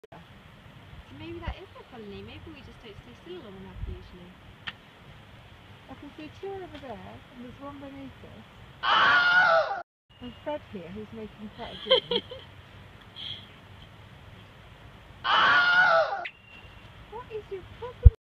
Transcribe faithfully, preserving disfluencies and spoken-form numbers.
So maybe that is the colony. Maybe we just don't stay still long enough usually. I can see two over there, and there's one beneath us. And Fred here, who's making quite a drink.